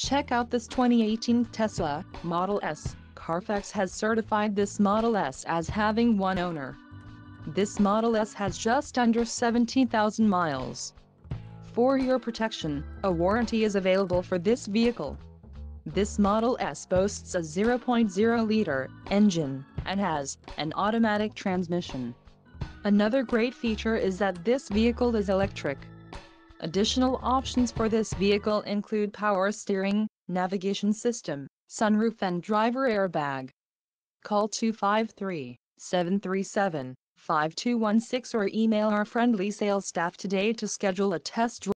Check out this 2018 Tesla Model S. Carfax has certified this Model S as having one owner. This Model S has just under 17,000 miles. For your protection, a warranty is available for this vehicle. This Model S boasts a 0.0-liter engine and has an automatic transmission. Another great feature is that this vehicle is electric. Additional options for this vehicle include power steering, navigation system, sunroof and driver airbag. Call 253-737-5216 or email our friendly sales staff today to schedule a test drive.